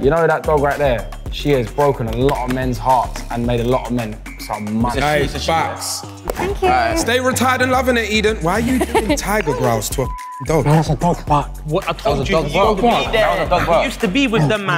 You know that dog right there? She has broken a lot of men's hearts and made a lot of men some money. Nice, facts. Thank you. Stay retired and loving it, Eden. Why are you doing tiger growls to a dog? That was a dog bark. What I told That was a you, dog bark. you used to be there. That was a dog bark. You used to be with them, man.